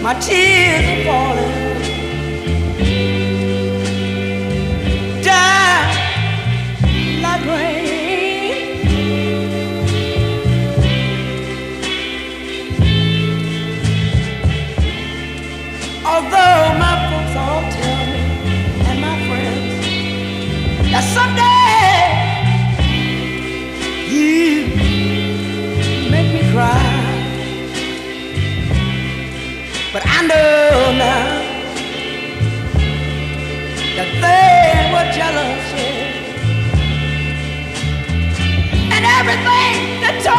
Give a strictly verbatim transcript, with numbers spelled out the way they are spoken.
My tears are falling down like rain. Although my folks all tell me, and my friends, that someday you make me cry. But I know now that they were jealous, yeah. And everything that